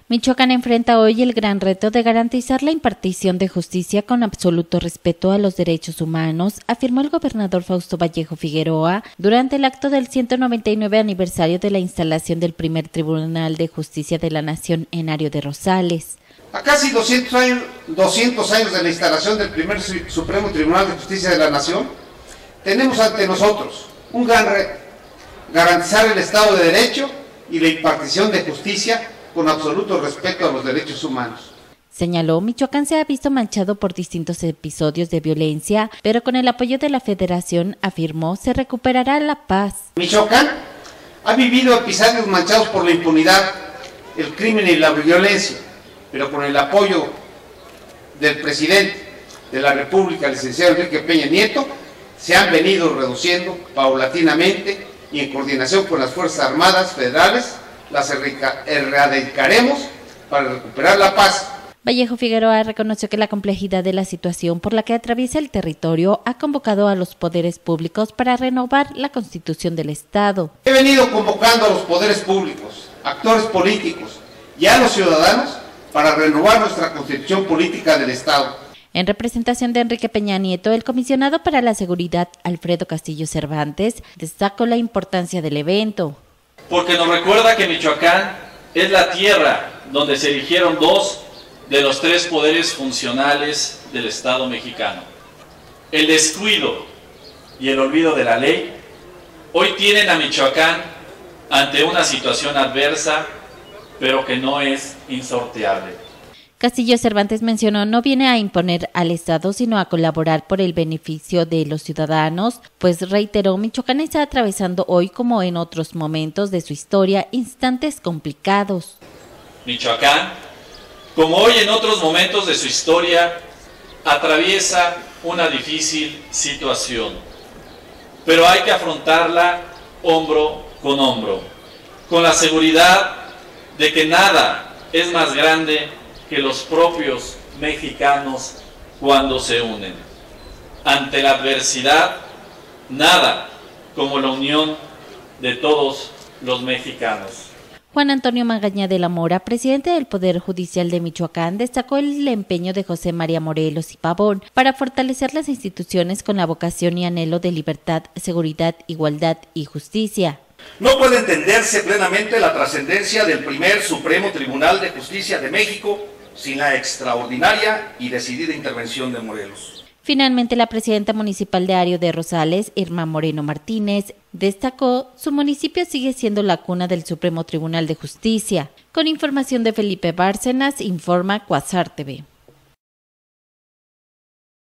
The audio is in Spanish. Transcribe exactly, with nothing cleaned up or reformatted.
Michoacán enfrenta hoy el gran reto de garantizar la impartición de justicia con absoluto respeto a los derechos humanos, afirmó el gobernador Fausto Vallejo Figueroa durante el acto del ciento noventa y nueve aniversario de la instalación del primer Tribunal de Justicia de la Nación en Ario de Rosales. A casi doscientos años, doscientos años de la instalación del primer Supremo Tribunal de Justicia de la Nación, tenemos ante nosotros un gran reto: garantizar el Estado de Derecho y la impartición de justicia con absoluto respeto a los derechos humanos. Señaló, Michoacán se ha visto manchado por distintos episodios de violencia, pero con el apoyo de la Federación, afirmó, se recuperará la paz. Michoacán ha vivido episodios manchados por la impunidad, el crimen y la violencia, pero con el apoyo del presidente de la República, el licenciado Enrique Peña Nieto, se han venido reduciendo paulatinamente y en coordinación con las Fuerzas Armadas Federales, las erradicaremos para recuperar la paz. Vallejo Figueroa reconoció que la complejidad de la situación por la que atraviesa el territorio ha convocado a los poderes públicos para renovar la Constitución del Estado. He venido convocando a los poderes públicos, actores políticos y a los ciudadanos para renovar nuestra Constitución política del Estado. En representación de Enrique Peña Nieto, el comisionado para la seguridad, Alfredo Castillo Cervantes, destacó la importancia del evento. Porque nos recuerda que Michoacán es la tierra donde se erigieron dos de los tres poderes funcionales del Estado mexicano. El descuido y el olvido de la ley hoy tienen a Michoacán ante una situación adversa, pero que no es insorteable. Castillo Cervantes mencionó no viene a imponer al Estado, sino a colaborar por el beneficio de los ciudadanos, pues reiteró, Michoacán está atravesando hoy, como en otros momentos de su historia, instantes complicados. Michoacán, como hoy en otros momentos de su historia, atraviesa una difícil situación, pero hay que afrontarla hombro con hombro, con la seguridad de que nada es más grande que los propios mexicanos cuando se unen. Ante la adversidad, nada como la unión de todos los mexicanos. Juan Antonio Magaña de la Mora, presidente del Poder Judicial de Michoacán, destacó el empeño de José María Morelos y Pavón para fortalecer las instituciones con la vocación y anhelo de libertad, seguridad, igualdad y justicia. No puede entenderse plenamente la trascendencia del primer Supremo Tribunal de Justicia de México sin la extraordinaria y decidida intervención de Morelos. Finalmente, la presidenta municipal de Ario de Rosales, Irma Moreno Martínez, destacó su municipio sigue siendo la cuna del Supremo Tribunal de Justicia. Con información de Felipe Bárcenas, informa Cuasar T V.